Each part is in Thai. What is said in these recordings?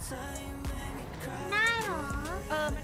ได้เหรอมัน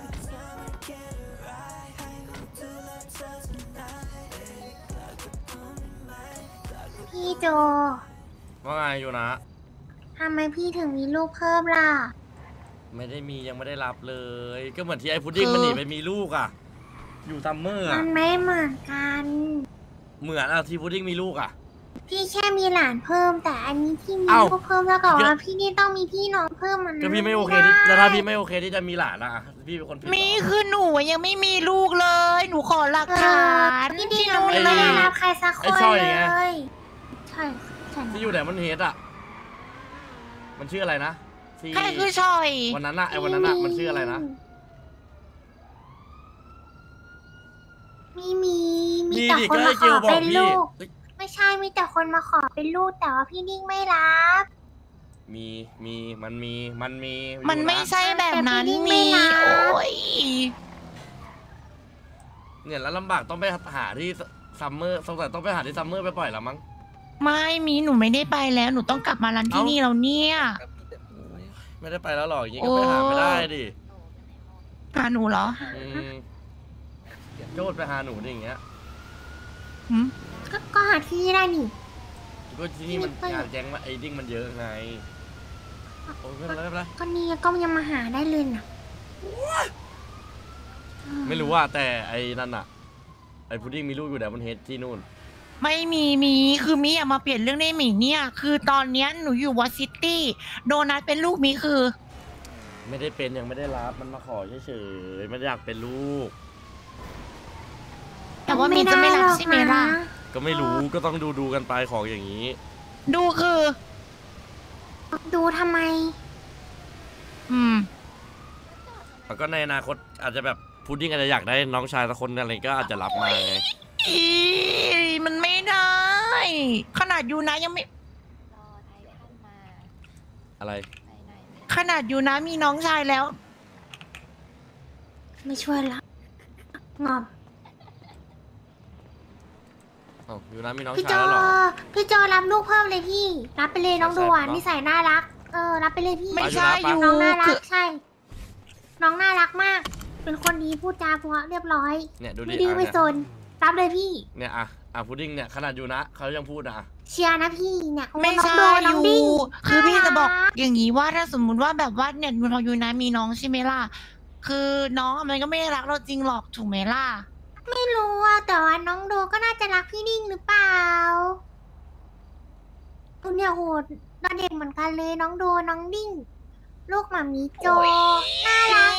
พี่โจว่าไงอยู่นะทำไมพี่ถึงมีลูกเพิ่มล่ะไม่ได้มียังไม่ได้รับเลย ก็เหมือนที่ไอ้พุดดิ้งมันหนีไปมีลูกอ่ะอยู่ซัมเมอร์มันไม่เหมือนกันเหมือนอ่ะที่พุดดิ้งมีลูกอ่ะพี่แค่มีหลานเพิ่มแต่อันนี้พี่มีลูกเพิ่มแล้วก็ว่าพี่นี่ต้องมีพี่น้องเพิ่มมันก็พี่ไม่โอเคที่แล้วถ้าพี่ไม่โอเคที่จะมีหลานอ่ะพี่เป็นคนผิดมีคือหนูยังไม่มีลูกเลยหนูขอหลักฐานพี่ดีเราไม่ได้รับใครสักคนเลยใช่ที่อยู่ไหนมันเฮดอ่ะมันชื่ออะไรนะใครคือชอยวันนั้นอะไอ้วันนั้นอะมันชื่ออะไรนะมีแต่คนมาขอเป็นลูกไม่ใช่มีแต่คนมาขอเป็นลูกแต่ว่าพี่ดิ้งไม่รับมันไม่ใช่แบบนั้นมีโอ้ยเนี่ยแล้วลำบากต้องไปหาที่ซัมเมอร์สงสัยต้องไปหาที่ซัมเมอร์ไปปล่อยแล้วมั้งไม่มีหนูไม่ได้ไปแล้วหนูต้องกลับมารันที่นี่แล้วเนี่ยไม่ได้ไปแล้วหรออย่างงี้ก็ไปหาไม่ได้ดิหาหนูเหรอโจทย์ไปหาหนูดิอย่างเงี้ยก็หาที่ได้นี่ก็ที่นี่มันงานแจ้งว่าไอ้ดิ้งมันเยอะไงโอ้ยไม่เป็นไรก็นี่ก็ยังมาหาได้เลยนะไม่รู้ว่าแต่ไอ้นั่นอะไอ้พุดดิ้งมีลูกอยู่แต่มันเฮดที่นู่นไม่มีคือมิอยากมาเปลี่ยนเรื่องได้หมีเนี่ยคือตอนเนี้ยหนูอยู่วอซิตี้โดนัทเป็นลูกมิคือไม่ได้เป็นยังไม่ได้รับมันมาขอเฉยๆมันอยากเป็นลูกแต่ว่ามิจะไม่รับใช่ไหมล่ะก็ไม่รู้ก็ต้องดูกันไปของอย่างนี้ดูคือดูทำไมแล้วก็ในอนาคตอาจจะแบบพุดดิ้งอาจจะอยากได้น้องชายสักคนอะไรก็อาจจะรับมาไงมันไม่ได้ขนาดยูนะยังไม่อะไรขนาดยูนะมีน้องชายแล้วไม่ช่วยละงอมยูนะมีน้องชายแล้วหรอพี่โจรับลูกเพิ่มเลยพี่รับไปเลยน้องดูอ่ะนิสัยน่ารักรับไปเลยพี่ไม่ใช่ยูน้องน่ารักใช่น้องน่ารักมากเป็นคนดีพูดจาเพราะเรียบร้อยเนี่ยดูดิไม่ดื้อไม่ซนรับเลยพี่เนี่ยพุดดิ้งเนี่ยขนาดยูนะเขายังพูดเชียร์นะพี่เนี่ยไม่ใช่ยูคือพี่จะบอกอย่างนี้ว่าถ้าสมมุติว่าแบบว่าเนี่ยยูนะมีน้องใช่ไหมล่ะคือน้องมันก็ไม่ได้รักเราจริงหรอกถูกไหมล่ะไม่รู้อ่ะแต่ว่าน้องโดก็น่าจะรักพี่ดิ้งหรือเปล่าคุณเนี่ยโหดตอนเด็กเหมือนกันเลยน้องโดน้องดิ้งลูกหมามีโจน่ารัก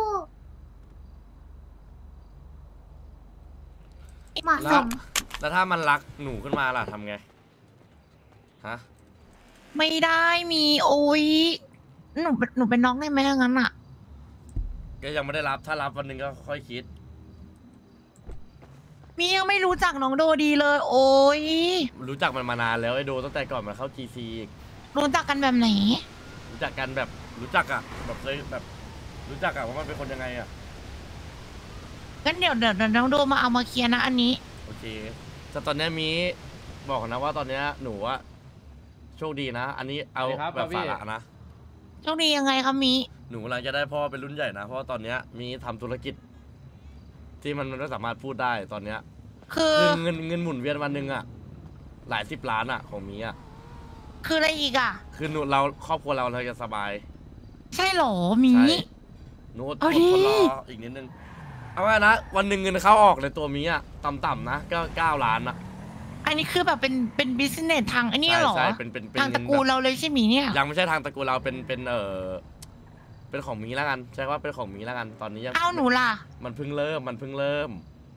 เหมาะสมแล้วถ้ามันรักหนูขึ้นมาล่ะทำไงฮะไม่ได้มีโอ้ยหนูเป็นน้องได้ไหมงั้นอ่ะก็ยังไม่ได้รับถ้ารับวันหนึ่งก็ค่อยคิดมียังไม่รู้จักน้องโดดีเลยโอ้ยรู้จักมันมานานแล้วไอ้โดตั้งแต่ก่อนมาเข้า GC รู้จักกันแบบไหนรู้จักกันแบบรู้จักอะแบบเคยแบบรู้จักอะว่ามันเป็นคนยังไงอะงั้นเดี๋ยวน้องโดมาเอามาเคลียร์นะอันนี้โอเคแต่ตอนนี้มีบอกนะว่าตอนนี้หนูอะโชคดีนะอันนี้เอาแบบสาระนะโชคดียังไงคะมีหนูกำลังจะได้พ่อเป็นรุ่นใหญ่นะเพราะตอนนี้มีทำธุรกิจที่มันไม่สามารถพูดได้ตอนเนี้ยคือเงินหมุนเวียนวันหนึ่งอะหลาย10 ล้านอะของมีอะคืออะไรอีกอะคือเราครอบครัวเราจะสบายใช่หรอมีหนูอดทนรออีกนิดนึงเอาไว้นะวันหนึ่งเงินเข้าออกในตัวมีอะต่ำๆนะก็9 ล้านอะอันนี้คือแบบเป็นบิสเนสทางอันนี้หรอใช่ทางตระกูลเราเลยใช่ไหมเนี่ยยังไม่ใช่ทางตระกูลเราเป็นของมีแล้วกันใช่ว่าเป็นของมีแล้วกันตอนนี้ยังเอาหนูล่ะมันเพิ่งเริ่ม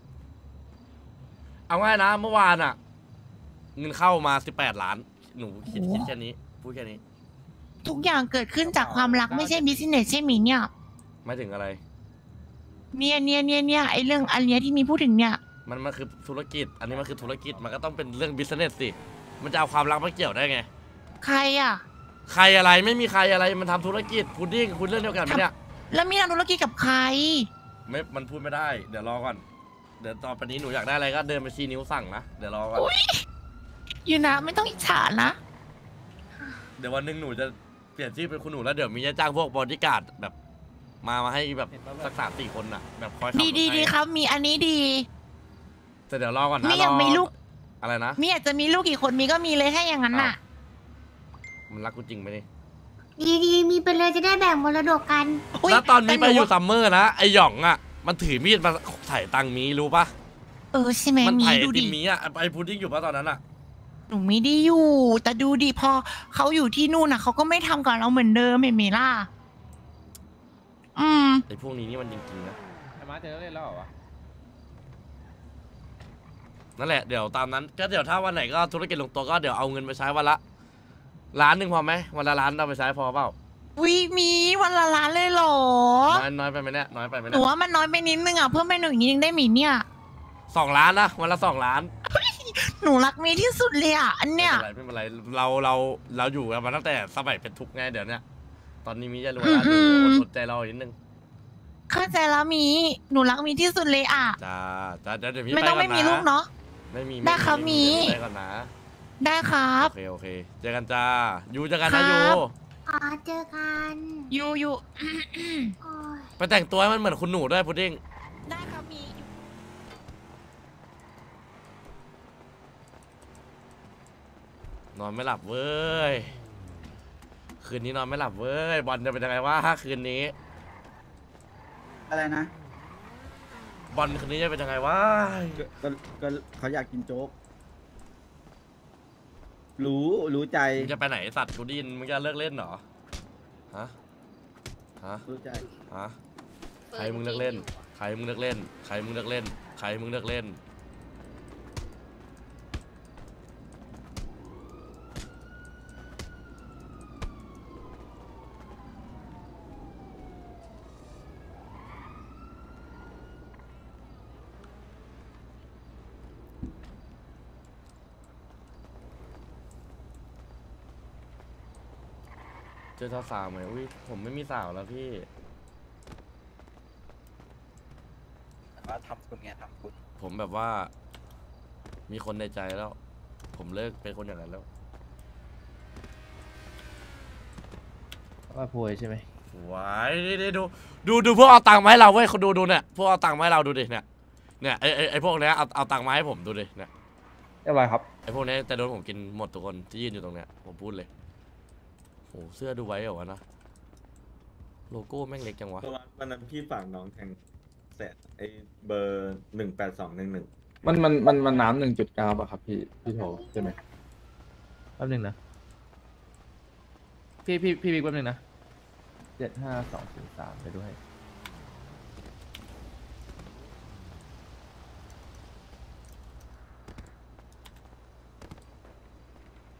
เอาง่ายนะเมื่อวานอะเงินเข้ามา18 ล้านหนูคิดแค่นี้พูดแค่นี้ทุกอย่างเกิดขึ้นจากความรักไม่ใช่บิสเนสใช่ไหมเนี่ยไม่ถึงอะไรเนี่ยไอเรื่องอันเนี้ยที่มีพูดถึงเนี่ยมันคือธุรกิจอันนี้มันคือธุรกิจมันก็ต้องเป็นเรื่องบิสเนสสิมันจะเอาความรักมาเกี่ยวได้ไงใครอะใครอะไรไม่มีใครอะไรมันทำธุรกิจพุดดิ้งคุณเรื่องเดียวกันไหมเนี่ยแล้วมีทำธุรกิจกับใครไม่มันพูดไม่ได้เดี๋ยวรอก่อนเดี๋ยวต่อไปนี้หนูอยากได้อะไรก็เดินไปชี้นิ้วสั่งนะเดี๋ยวรอก่อนอยู่นะไม่ต้องอิจฉานะเดี๋ยววันหนึ่งหนูจะลี่ยนชื่อเป็นคุณหนูแล้วเดี๋ยวมีจะจ้างพวกบอดี้การ์ดแบบมาให้แบบสัก3-4 คนอ่ะแบบคอยขับดีครับมีอันนี้ดีแต่เดี๋ยวรอก่อนนะมีอยากมีลูกอะไรนะมีอยากจะมีลูกกี่คนมีก็มีเลยให้อย่างนั้นน่ะมันรักกูจริงไหมนี่ดีมีไปเลยจะได้แบ่งมรดกกันอุ๊ยแล้วตอนมีไปอยู่แต่หซัมเมอร์นะไอหยองอ่ะมันถือมีดมาไถ่ตังค์มีรู้ปะใช่ไหมมันมีไถ่ไอดูติดิมมีอ่ะไอพุดดิ้งอยู่ปะตอนนั้นอ่ะหนูไม่ได้อยู่ แต่ดูดิพอเขาอยู่ที่นู่นน่ะเขาก็ไม่ทำกับเราเหมือนเดิมเห็นไหมล่ะไอพวกนี้นี่มันจริงๆนะไอ้มาเจอเล่นแล้วเหรอวะนั่นแหละเดี๋ยวตามนั้นก็เดี๋ยวถ้าวันไหนก็ธุรกิจลงตัวก็เดี๋ยวเอาเงินไปใช้วันละ1,000,000พอไหมวันละ1,000,000เอาไปใช้พอเปล่าวิมีวันละล้านเลยเหรอน้อยไปไหมเนี่ยน้อยไปไหมหเนี่นูยว่ามันน้อยไปนิดนึงอ่ะเพิ่มไปหนึ่งนิดนึงได้หมีเนี่ย 2,000,000นะวันละ2,000,000 หนูรักมีที่สุดเลยอ่ะอันเนี้ยไม่เป็นไรเราอยู่กันมาตั้งแต่สมัยเป็นทุกข์ไงเดี๋ยวเนี้ยตอนนี้มีจะรวยแล้วดูอดใจเราอีกนิดนึงเข้าใจแล้วมีหนูรักมีที่สุดเลยอ่ะจ้าเดี๋ยวพี่ไม่ไปต้องก่อนไม่นะมีลูกเนาะไม่มีได้ครับมีไปก่อนนะได้ครับโอเคเจอกันจ้ายูเจอกันครันะบยูอ๋อเจอกันอยู่โอ้ยไปแต่งตัวให้มันเหมือนคุณหนูด้วยพุดดิ้งได้ครับมีนอนไม่หลับเว้ยคืนนี้นอนไม่หลับเว้ยบอลจะเป็นยังไงวะคืนนี้อะไรนะบอลคืนนี้จะเป็นยังไงวะก็เขาอยากกินโจ๊ก รู้ใจมึงจะไปไหนสัตว์กูไดยินมึงจะเลิกเล่นเหรอฮะรู้ใจฮะใครมึงเลิกเล่นใครมึงเลิกเล่นใครมึงเลิกเล่นใครมึงเลิกเล่นเจอสาวๆไหมอุ้ยผมไม่มีสาวแล้วพี่ว่าทำคุณไงทำคุณผมแบบว่า มีคนในใจแล้ว ผมเลิกเป็นคนอย่างนั้นแล้วว่าโพยใช่ไหมว้ายนี่ดูพวกเอาตังค์มาให้เราเว้ยเขาดูเนี่ยพวกเอาตังค์มาให้เราดูดิเนี่ยไอพวกเนี้ยเอาตังค์มาให้ผมดูดิเนี่ยเรียบร้อยครับไอพวกเนี้ยแต่โดนผมกินหมดทุกคนที่ยืนอยู่ตรงเนี้ยผมพูดเลยโหเสื้อดูไว้เหรอวะนะโลโก้แม่งเล็กจังวะเพราะว่าวันนั้นพี่ฝากน้องแทงแสนไอเบอร์18211 มันน้ำ1.9ป่ะครับพี่โทใช่ไหมแป๊บนึงนะ พี่บิ๊กแป๊บนึงนะ 75203ไปดูให้